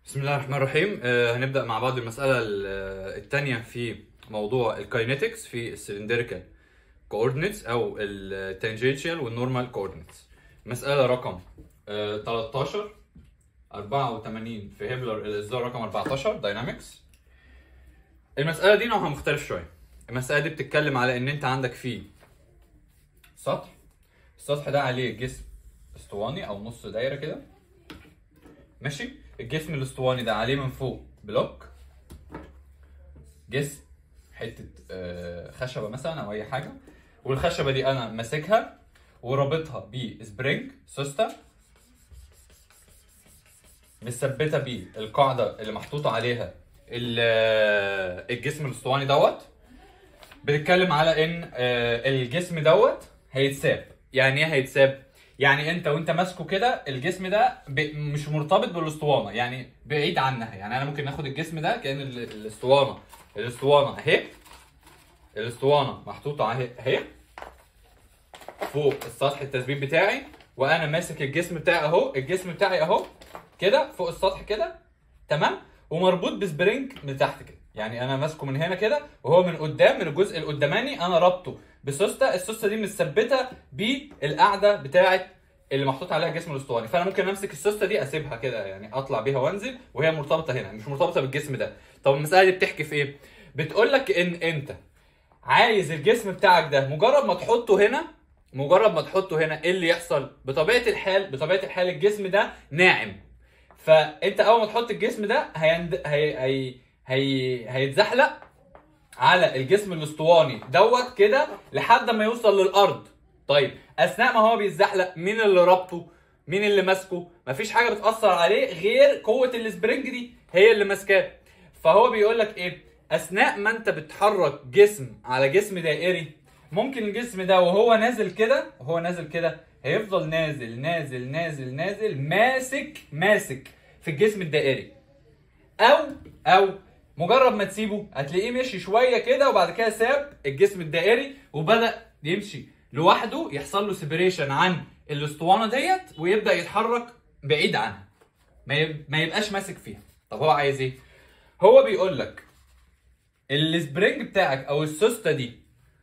بسم الله الرحمن الرحيم. هنبدأ مع بعض المسألة الثانية في موضوع الكاينetics في السلندريكال كوردينيتس أو التانجنشال والنورمال كوردينيتس. مسألة رقم 13 84 في هيبلر الإصدار رقم 14 داينامكس. المسألة دي نوعها مختلف شوية. المسألة دي بتتكلم على إن أنت عندك فيه سطح، السطح ده عليه جسم اسطواني أو نص دايرة كده، ماشي؟ الجسم الاسطواني ده عليه من فوق بلوك، جسم حته خشبه مثلا او اي حاجه، والخشبه دي انا ماسكها ورابطها بسبرينج سوسته مثبته بالقاعده اللي محطوطه عليها الجسم الاسطواني دوت. بنتكلم على ان الجسم دوت هيتساب. يعني ايه هيتساب؟ يعني انت وانت ماسكه كده الجسم ده مش مرتبط بالاسطوانه، يعني بعيد عنها. يعني انا ممكن ناخد الجسم ده كأن الاسطوانه اهي، الاسطوانه محطوطه اهي فوق السطح التثبيت بتاعي، وانا ماسك الجسم بتاعي اهو، الجسم بتاعي اهو كده فوق السطح كده، تمام؟ ومربوط بسبرينج من تحت كده. يعني انا ماسكه من هنا كده، وهو من قدام من الجزء القداماني انا رابطه بسوسته، السوسته دي مثبته بالقاعده بتاعه اللي محطوط عليها الجسم الاسطواني. فانا ممكن امسك السوسته دي اسيبها كده، يعني اطلع بيها وانزل وهي مرتبطه هنا، مش مرتبطه بالجسم ده. طب المساله دي بتحكي في ايه؟ بتقول لك ان انت عايز الجسم بتاعك ده مجرد ما تحطه هنا، ايه اللي يحصل؟ بطبيعه الحال الجسم ده ناعم. فانت اول ما تحط الجسم ده هيتزحلق على الجسم الاسطواني دوت كده لحد ما يوصل للارض. طيب اثناء ما هو بيتزحلق مين اللي رابطه؟ مين اللي ماسكه؟ مفيش حاجه بتاثر عليه غير قوه السبرينج دي هي اللي ماسكاه. فهو بيقول لك ايه؟ اثناء ما انت بتحرك جسم على جسم دائري، ممكن الجسم ده وهو نازل كده هيفضل نازل نازل نازل نازل ماسك في الجسم الدائري، او مجرد ما تسيبه هتلاقيه مشي شويه كده وبعد كده ساب الجسم الدائري وبدا يمشي لوحده، يحصل له سيبريشن عن الاسطوانه ديت ويبدا يتحرك بعيد عنها، ما يبقاش ماسك فيها. طب هو عايز ايه؟ هو بيقول لك السبرينج بتاعك او السوسته دي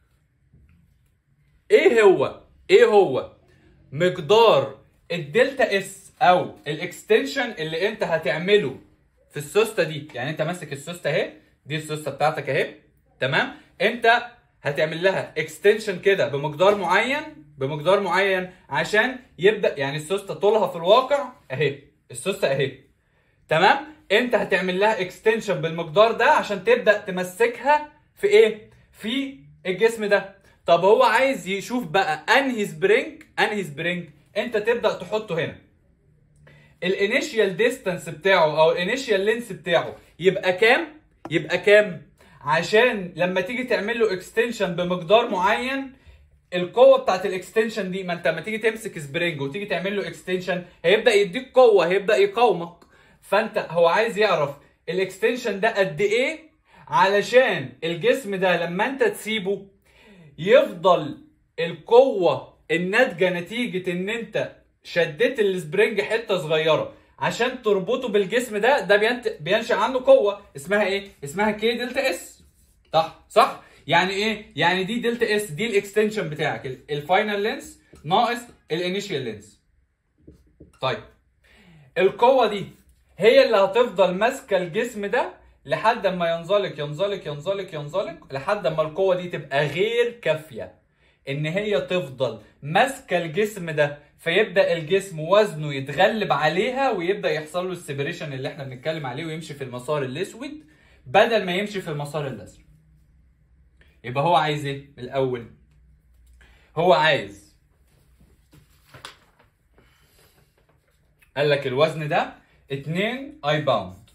ايه هو مقدار الدلتا اس او الاكستنشن اللي انت هتعمله في السوسته دي. يعني انت ماسك السوسته اهي، دي السوسته بتاعتك اهي، تمام؟ انت هتعمل لها اكستنشن كده بمقدار معين عشان يبدا، يعني السوسته طولها في الواقع اهي، السوسته اهي، تمام؟ انت هتعمل لها اكستنشن بالمقدار ده عشان تبدا تمسكها في ايه؟ في الجسم ده. طب هو عايز يشوف بقى انهي سبرينج انت تبدا تحطه هنا. الانيشيال ديستانس بتاعه او الانيشيال لينس بتاعه يبقى كام عشان لما تيجي تعمل له اكستنشن بمقدار معين القوه بتاعت الاكستنشن دي، ما انت لما تيجي تمسك سبرينج وتيجي تعمل له اكستنشن هيبدا يديك قوه، هيبدا يقاومك. فانت هو عايز يعرف الاكستنشن ده قد ايه علشان الجسم ده لما انت تسيبه يفضل القوه الناتجه نتيجه ان انت شديت السبرينج حته صغيره عشان تربطه بالجسم ده بينشأ عنه قوه اسمها ايه؟ اسمها كي دلتا اس. صح؟ يعني ايه؟ يعني دي دلتا اس دي الاكستنشن بتاعك، الفاينل لينس ناقص الانيشيال لينس. طيب القوه دي هي اللي هتفضل ماسكه الجسم ده لحد ما ينزلق لحد ما القوه دي تبقى غير كافيه ان هي تفضل ماسكه الجسم ده، فيبدا الجسم وزنه يتغلب عليها ويبدا يحصل له السيبريشن اللي احنا بنتكلم عليه ويمشي في المسار الاسود بدل ما يمشي في المسار الازرق. يبقى هو عايز ايه الاول؟ هو عايز، قال لك الوزن ده 2 اي باوند،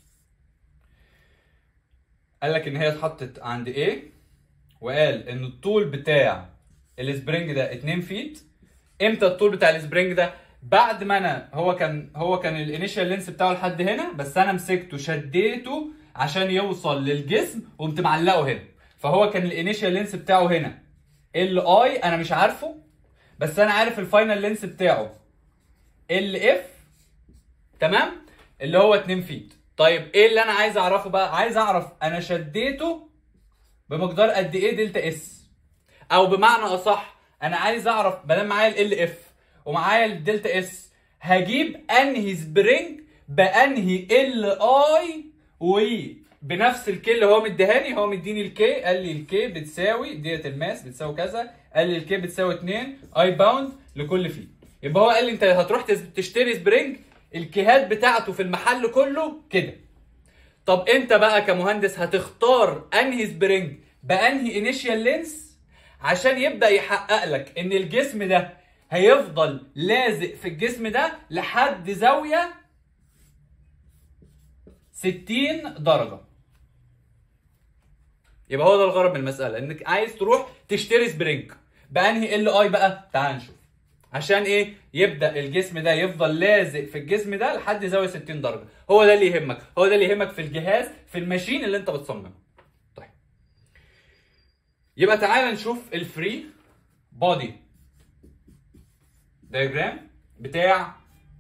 قال لك ان هي اتحطت عند ايه، وقال ان الطول بتاع السبرينج ده 2 فيت. امتى الطول بتاع السبرينج ده؟ بعد ما انا هو كان الانيشال لينس بتاعه لحد هنا، بس انا مسكته شديته عشان يوصل للجسم وقمت معلقه هنا. فهو كان الانيشال لينس بتاعه هنا ال اي، انا مش عارفه بس انا عارف الفاينل لينس بتاعه ال اف، تمام؟ اللي هو 2 فيت. طيب ايه اللي انا عايز اعرفه بقى؟ عايز اعرف انا شديته بمقدار قد ايه دلتا اس، او بمعنى اصح انا عايز اعرف بدل معايا ال اف ومعايا الدلتا اس هجيب انهي سبرينج بانهي ال اي وبنفس الكي اللي هو مديهاني. هو مديني الكي، قال لي الكي بتساوي ديت الماس بتساوي كذا، قال لي الكي بتساوي 2 اي باوند لكل فيت. يبقى هو قال لي انت هتروح تشتري سبرينج الكيهات بتاعته في المحل كله كده. طب انت بقى كمهندس هتختار انهي سبرينج بانهي انيشيال لينس عشان يبدا يحقق لك ان الجسم ده هيفضل لازق في الجسم ده لحد زاويه 60 درجه. يبقى هو ده الغرض من المساله، انك عايز تروح تشتري سبرينج بانهي ال اي بقى. تعال نشوف عشان ايه يبدا الجسم ده يفضل لازق في الجسم ده لحد زاويه 60 درجه. هو ده اللي يهمك، هو ده اللي يهمك في الجهاز، في الماشين اللي انت بتصممه. طيب يبقى تعالى نشوف الفري بودي دايجرام بتاع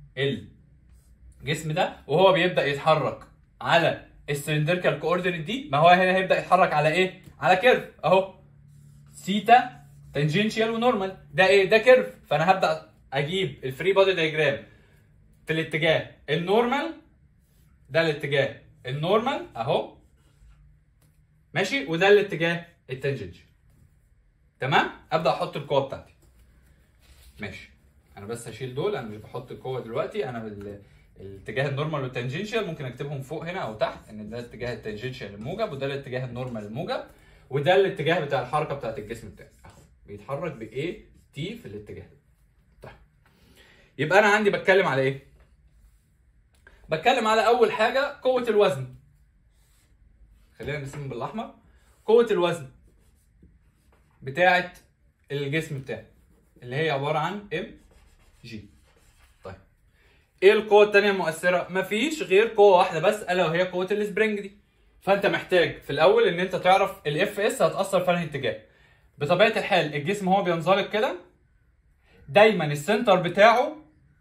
الجسم ده وهو بيبدا يتحرك على السلندريكال كوردينيت دي. ما هو هنا هيبدا يتحرك على ايه؟ على كيرف اهو، سيتا تانجنشال ونورمال. ده ايه؟ ده كيرف. فانا هبدا اجيب الفري بودي دايجرام في الاتجاه النورمال، ده الاتجاه النورمال اهو ماشي، وده الاتجاه التانجنشال. تمام؟ ابدا احط القوه بتاعتي. ماشي، انا بس هشيل دول، انا مش بحط القوه دلوقتي. انا الاتجاه النورمال والتانجنشال ممكن اكتبهم فوق هنا او تحت، ان ده الاتجاه التانجنشال الموجب وده الاتجاه النورمال الموجب، وده الاتجاه بتاع الحركه بتاعت الجسم بتاعي اهو، بيتحرك ب A T في الاتجاه ده. طيب يبقى انا عندي بتكلم على ايه؟ بتكلم على اول حاجه قوه الوزن. خلينا نرسم بالاحمر. قوه الوزن بتاعت الجسم بتاعي اللي هي عباره عن ام جي. طيب ايه القوه الثانيه المؤثره؟ مفيش غير قوه واحده بس، الا وهي قوه السبرينج دي. فانت محتاج في الاول ان انت تعرف الاف اس هتاثر في انهي اتجاه. بطبيعه الحال الجسم هو بينزلق كده، دايما السنتر بتاعه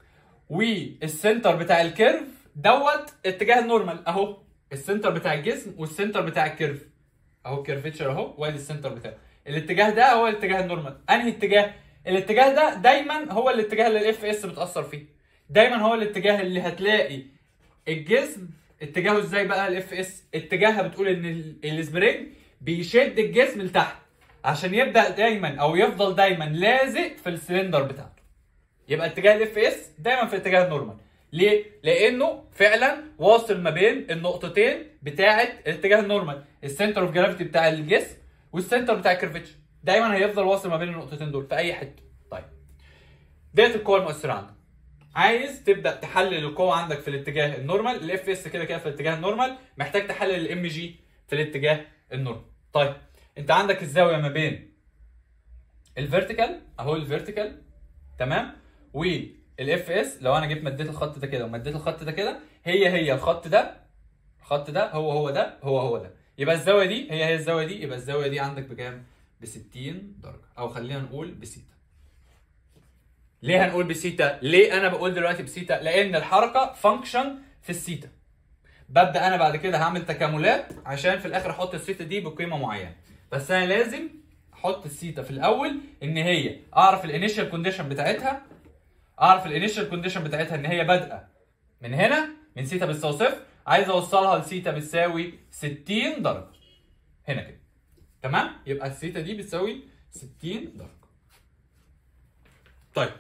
والسنتر بتاع الكيرف دوت اتجاه النورمال اهو. السنتر بتاع الجسم والسنتر بتاع الكيرف اهو، الكيرفتشر اهو، وادي السنتر بتاعه. الاتجاه ده هو الاتجاه النورمال. انهي اتجاه؟ الاتجاه ده دايما هو الاتجاه اللي الاف اس بتاثر فيه. دايما هو الاتجاه اللي هتلاقي الجسم اتجاهه ازاي بقى. الاف اس اتجاهها بتقول ان السبرينج بيشد الجسم لتحت عشان يبدا دايما او يفضل دايما لازق في السلندر بتاعته. يبقى اتجاه الاف اس دايما في اتجاه النورمال. ليه؟ لانه فعلا واصل ما بين النقطتين بتاعه الاتجاه النورمال، السنتر اوف جرافيتي بتاع الجسم والسنتر بتاع الكيرفتشر، دايما هيفضل واصل ما بين النقطتين دول في اي حته. طيب ديت القوه المؤثره عندك. عايز تبدا تحلل القوه عندك في الاتجاه النورمال، الاف اس كده كده في الاتجاه النورمال، محتاج تحلل الام جي في الاتجاه النورمال. طيب انت عندك الزاويه ما بين الفيرتيكال اهو، الفيرتيكال تمام، والاف اس لو انا جيت مديت الخط ده كده ومديت الخط ده كده، هي الخط ده، الخط ده هو ده هو ده، يبقى الزاويه دي هي الزاويه دي. يبقى الزاويه دي عندك بكام؟ ب 60 درجه، او خلينا نقول بسيتا. ليه هنقول بسيتا؟ ليه انا بقول دلوقتي بسيتا؟ لان الحركه فانكشن في السيتا. ببدا انا بعد كده هعمل تكاملات عشان في الاخر احط السيتا دي بقيمه معينه، بس انا لازم احط السيتا في الاول ان هي اعرف الانيشال كونديشن بتاعتها. اعرف الانيشال كونديشن بتاعتها ان هي بادئه من هنا، من سيتا بتساوي صفر، عايز اوصلها لسيتا بتساوي 60 درجه هنا كده. تمام؟ يبقى السيتا دي بتساوي 60 درجه. طيب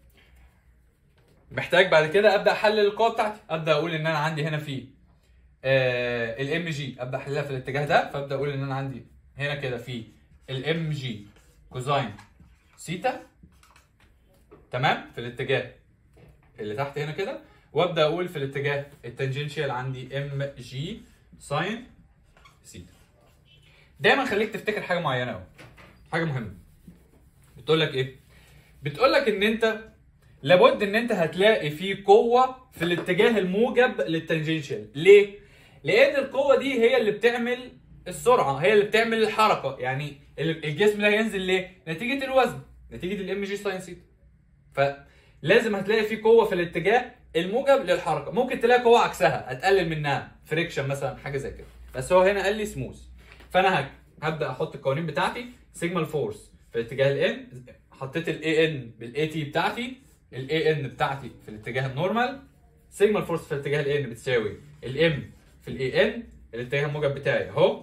محتاج بعد كده ابدا احلل القوه بتاعتي. ابدا اقول ان انا عندي هنا في الام جي، ابدا احللها في الاتجاه ده، فابدا اقول ان انا عندي هنا كده في الام جي كوزاين سيتا تمام في الاتجاه اللي تحت هنا كده، وابدا اقول في الاتجاه التانجنشال عندي ام جي ساين سيتا. دايما خليك تفتكر حاجه معينه قوي، حاجه مهمه. بتقول لك ايه؟ بتقول لك ان انت لابد ان انت هتلاقي فيه قوه في الاتجاه الموجب للتانجنشال. ليه؟ لان القوه دي هي اللي بتعمل السرعه، هي اللي بتعمل الحركه. يعني الجسم ده هينزل ليه؟ نتيجه الوزن، نتيجه الام جي ساين سيتا. فلازم هتلاقي فيه قوه في الاتجاه الموجب للحركه. ممكن تلاقي قوه عكسها هتقلل منها، فريكشن مثلا، حاجه زي كده، بس هو هنا قال لي سموث. فانا هبدا احط القوانين بتاعتي. سيجما الفورس في اتجاه الان، حطيت الاي ان بالاي تي بتاعتي، الاي ان بتاعتي في الاتجاه النورمال. سيجما الفورس في اتجاه الان بتساوي الام في الاي ان، الاتجاه الموجب بتاعي اهو.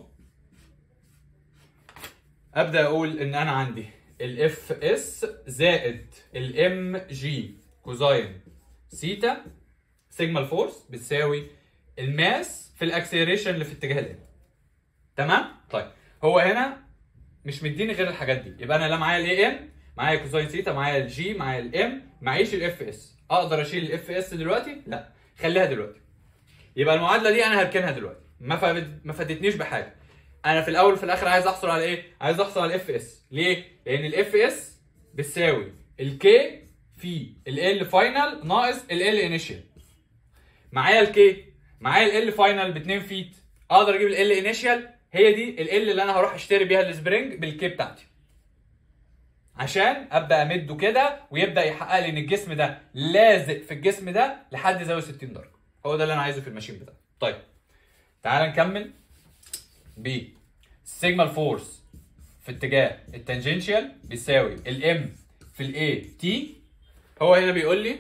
ابدا اقول ان انا عندي الاف اس زائد الام جي كوزاين سيتا سيجما الفورس بتساوي الماس في الاكسلريشن اللي في اتجاه الان. تمام؟ طيب هو هنا مش مديني غير الحاجات دي، يبقى انا لا معايا الاي ام، معايا كوزاين سيتا، معايا الجي، معايا الام، معيش الاف اس. اقدر اشيل الاف اس دلوقتي؟ لا، خليها دلوقتي. يبقى المعادله دي انا هركنها دلوقتي، ما فادتنيش بحاجه. انا في الاول وفي الاخر عايز احصل على ايه؟ عايز احصل على الاف اس. ليه؟ لان الاف اس بتساوي الكي في ال فاينل ناقص ال انيشال. معايا الكي، معايا ال فاينل ب 2 فيت، اقدر اجيب ال انيشال، هي دي ال اللي انا هروح اشتري بيها السبرينج بالكي بتاعتي، عشان ابدا امده كده ويبدا يحقق لي ان الجسم ده لازق في الجسم ده لحد زاويه 60 درجه. هو ده اللي انا عايزه في الماشين بتاعي. طيب تعال نكمل ب سيجما الفورس في اتجاه التانجنشال بيساوي الام في الاي تي. هو هنا بيقول لي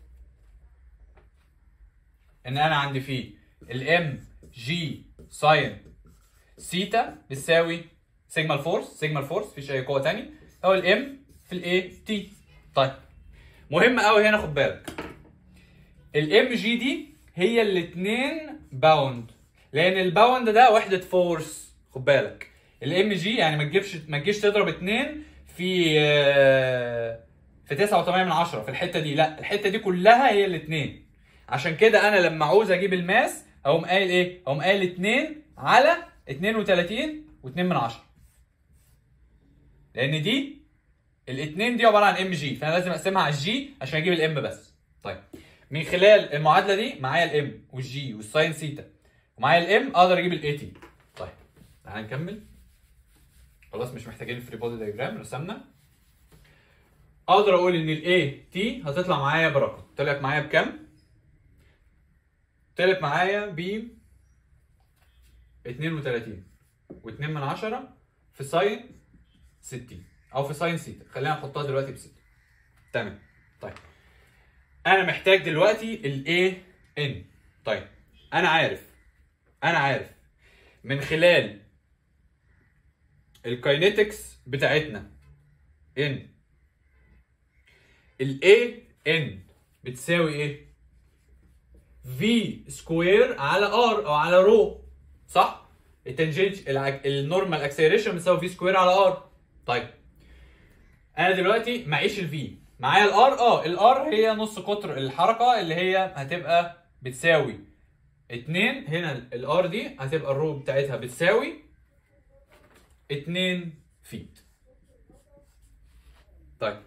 ان انا عندي فيه الام جي ساين سيتا بتساوي سيجما الفورس. سيجما الفورس مفيش اي قوه ثانيه، هو الام في الاي تي. طيب مهم قوي هنا، خد بالك الام جي دي هي الاثنين باوند، لان الباوند ده وحده فورس. خد بالك الام جي يعني ما تجيش تضرب 2 في 9.8 في الحته دي، لا الحته دي كلها هي الاثنين. عشان كده انا لما عاوز اجيب الماس اقوم قايل ايه؟ اقوم قايل 2 على 32 و2، لان دي الاثنين دي عباره عن ام جي، فانا لازم اقسمها على الجي عشان اجيب الام بس. طيب من خلال المعادله دي معايا الام والجي والساين سيتا ومعايا الام، اقدر اجيب الاي تي. طيب تعالى نكمل. خلاص مش محتاجين الفري بودي دايجرام، رسمنا. اقدر اقول ان الاي تي هتطلع معايا برقم. طلعت معايا بكام؟ طلعت معايا ب 32 و2 في ساين 60 او في ساين سيتا. خلينا نحطها دلوقتي ب 6. تمام. طيب انا محتاج دلوقتي الاي ان. طيب انا عارف من خلال الكاينيتكس بتاعتنا ان الاي ان بتساوي ايه؟ في سكوير على ار او على رو، صح؟ التنجنت النورمال اكسلريشن بتساوي في سكوير على ار. طيب انا دلوقتي معيش الفي، معايا الار. الار هي نص قطر الحركه اللي هي هتبقى بتساوي 2. هنا الار دي هتبقى الرو بتاعتها بتساوي 2 فيت. طيب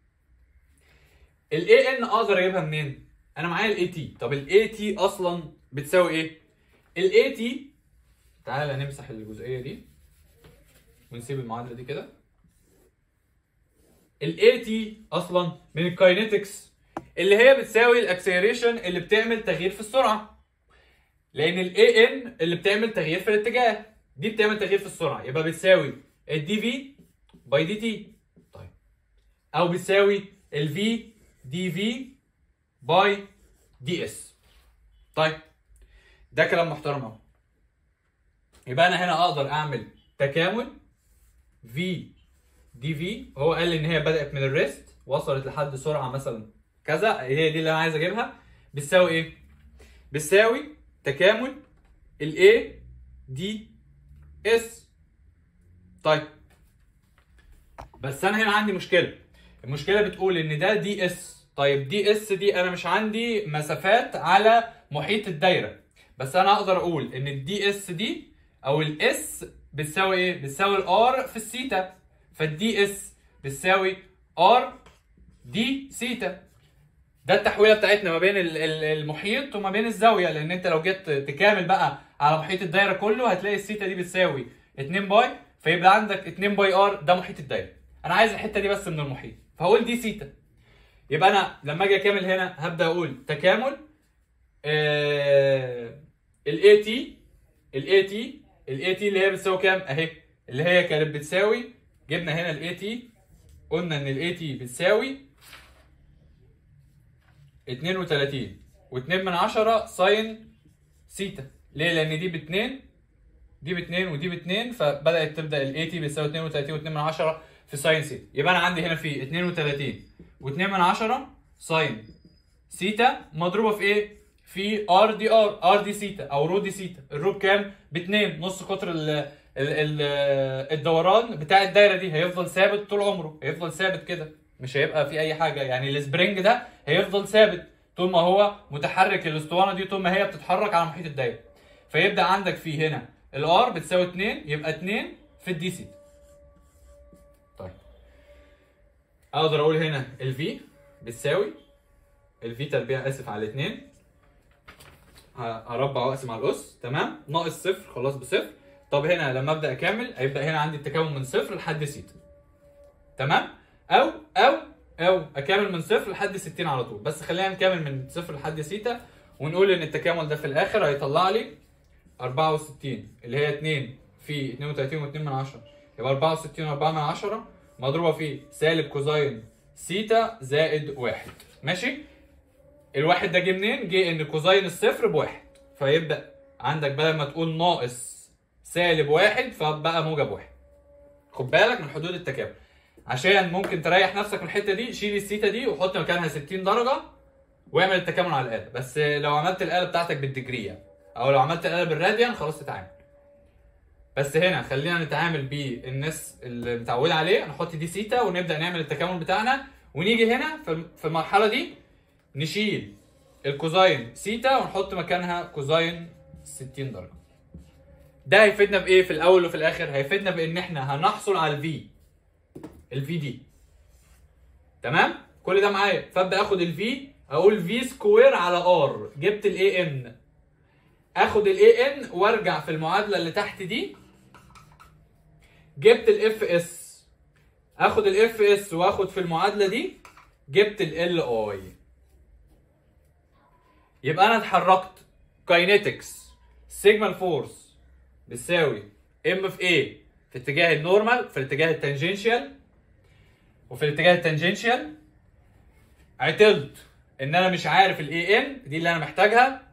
الاي ان اقدر اجيبها منين؟ انا معايا الاي تي. طب الاي تي اصلا بتساوي ايه؟ الاي تي، تعالى نمسح الجزئيه دي ونسيب المعادله دي كده. الاي تي اصلا من الكاينيتكس اللي هي بتساوي الاكسلريشن اللي بتعمل تغيير في السرعه، لان الاي ان اللي بتعمل تغيير في الاتجاه، دي بتعمل تغيير في السرعه، يبقى بتساوي الدي في باي دي تي. طيب او بتساوي الفي دي في باي دي اس. طيب ده كلام محترم اهو. يبقى انا هنا اقدر اعمل تكامل في دي في. هو قال لي ان هي بدات من الريست وصلت لحد سرعه مثلا كذا، هي دي اللي انا عايز اجيبها. بتساوي ايه؟ بتساوي تكامل الاي دي اس. طيب بس انا هنا عندي مشكله. المشكله بتقول ان ده دي اس. طيب دي اس دي انا مش عندي مسافات على محيط الدايره، بس انا اقدر اقول ان الدي اس دي او الاس بتساوي ايه؟ بتساوي الار في السيتا، فالدي اس بتساوي ار دي سيتا. ده التحويله بتاعتنا ما بين المحيط وما بين الزاويه، لان انت لو جيت تكامل بقى على محيط الدايره كله هتلاقي السيتا دي بتساوي 2 باي، فيبقى عندك 2 باي ار ده محيط الدايره. انا عايز الحته دي بس من المحيط، فهقول دي سيتا. يبقى انا لما اجي اكمل هنا هبدا اقول تكامل الاي تي اللي هي بتساوي كام اهي، اللي هي كانت بتساوي، جبنا هنا الاي تي، قلنا ان الاي تي بتساوي 32 و2 ساين سيتا. ليه؟ لان دي ب2 دي ب2 ودي ب2، فبدات تبدا الاي تي بتساوي 32 و2 في ساين سيتا. يبقى انا عندي هنا في 32 و2 ساين سيتا مضروبه في ايه؟ في ار دي سيتا او رو دي سيتا. الرو بكام؟ ب2، نص قطر الدوران بتاع الدايره دي هيفضل ثابت طول عمره، هيفضل ثابت كده، مش هيبقى في اي حاجه. يعني السبرينج ده هيفضل ثابت طول ما هو متحرك، الاسطوانه دي طول ما هي بتتحرك على محيط الدايره. فيبدا عندك في هنا الار بتساوي 2، يبقى 2 في الدي سيتا. طيب اقدر اقول هنا الفي بتساوي الفي تربيع على 2، هربع واقسم على الاس، تمام، ناقص صفر، خلاص بصفر. طب هنا لما ابدا اكمل هيبدا هنا عندي التكامل من صفر لحد سيتا، تمام، او اكمل من صفر لحد 60 على طول. بس خلينا نكمل من صفر لحد سيتا ونقول ان التكامل ده في الاخر هيطلع لي 64 اللي هي 2 في 32 و2 يبقى 64 و4 مضروبه في سالب كوزين سيتا زائد 1. ماشي؟ الواحد ده جه منين؟ جه ان كوزين الصفر بواحد، فيبدا عندك بدل ما تقول ناقص سالب 1 فبقى موجب 1. خد بالك من حدود التكامل عشان ممكن تريح نفسك من الحته دي. شيل السيتا دي وحط مكانها 60 درجه واعمل التكامل على الاله. بس لو عملت الاله بتاعتك بالدجري او لو عملت الاله بالراديان خلاص تتعامل. بس هنا خلينا نتعامل بالناس اللي متعوده عليه، نحط دي سيتا ونبدا نعمل التكامل بتاعنا، ونيجي هنا في المرحله دي نشيل الكوزين سيتا ونحط مكانها كوزين 60 درجه. ده هيفيدنا بايه في الاول وفي الاخر؟ هيفيدنا بان احنا هنحصل على الفي دي، تمام؟ كل ده معايا، فابدا اخد الفي، اقول في سكوير على ار، جبت الاي ان، اخد الاي ان وارجع في المعادله اللي تحت دي، جبت الاف اس، اخد الاف اس واخد في المعادله دي جبت ال اي. يبقى انا اتحركت كاينيتكس سيجما الفورس بتساوي ام في ايه في اتجاه النورمال، في الاتجاه التانجنشال، وفي الاتجاه التانجنشال عطلت ان انا مش عارف الاي ان دي اللي انا محتاجها.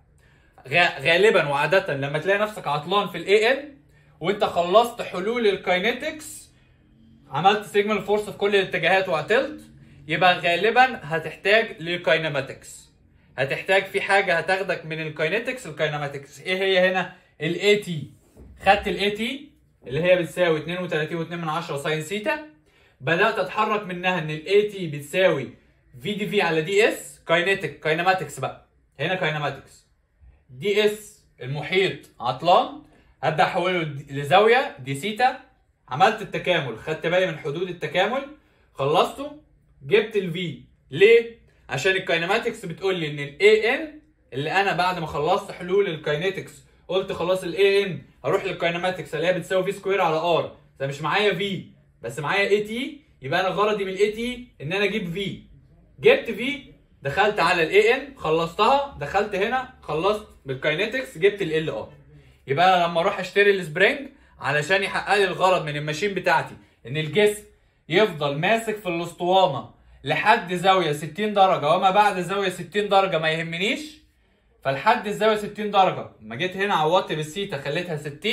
غالبا وعاده لما تلاقي نفسك عطلان في الاي ان وانت خلصت حلول الكاينيتكس، عملت سيجما الفورس في كل الاتجاهات وعطلت، يبقى غالبا هتحتاج للكاينماتكس، هتحتاج في حاجه هتاخدك من الكاينيتكس الكاينماتكس. ايه هي هنا؟ الاي تي. خدت الاي تي اللي هي بتساوي 32.2 ساين سيتا، بدات اتحرك منها ان الاي تي بتساوي في دي في على دي اس كاينماتكس بقى. هنا كاينماتكس دي اس المحيط عطلان، هبدا احوله لزاويه دي سيتا. عملت التكامل، خدت بالي من حدود التكامل، خلصته، جبت الفي. ليه؟ عشان الكاينماتكس بتقول لي ان الاي ان اللي انا بعد ما خلصت حلول الكاينيتكس قلت خلاص الاي ان هروح للكاينماتكس اللي هي بتساوي في سكوير على ار، ده مش معايا في بس معايا اي تي، يبقى انا غرضي من الاي تي ان انا اجيب في. جبت في، دخلت على الاي ان خلصتها، دخلت هنا خلصت بالكاينيتكس جبت ال ار. يبقى انا لما اروح اشتري السبرينج علشان يحقق لي الغرض من الماشين بتاعتي ان الجسم يفضل ماسك في الاسطوانه لحد زاويه 60 درجه وما بعد زاويه 60 درجه ما يهمنيش، فلحد الزاويه 60 درجه لما جيت هنا عوضت بالسيتا خليتها 60،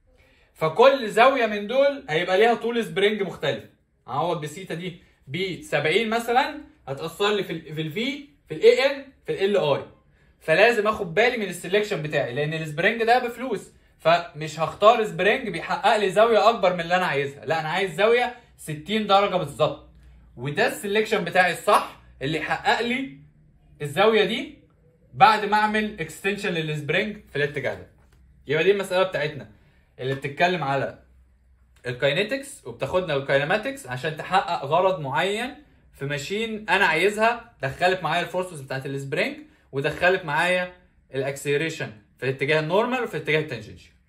فكل زاويه من دول هيبقى ليها طول سبرينج مختلف. اعوض بالسيتا دي ب 70 مثلا هتاثر لي في الفي في الاي ان في ال اي، فلازم اخد بالي من السلكشن بتاعي لان السبرينج ده بفلوس، فمش هختار سبرينج بيحقق لي زاويه اكبر من اللي انا عايزها، لا انا عايز زاويه 60 درجه بالظبط، وده السلكشن بتاعي الصح اللي يحقق لي الزاويه دي بعد ما اعمل اكستنشن للسبرينج في الاتجاه ده. يبقى دي المساله بتاعتنا اللي بتتكلم على الكاينيتكس وبتاخدنا الكاينماتكس عشان تحقق غرض معين في ماشين انا عايزها، دخلت معايا الفورسز بتاعت السبرينج ودخلت معايا الاكسلريشن في الاتجاه النورمال وفي الاتجاه التانجنشال.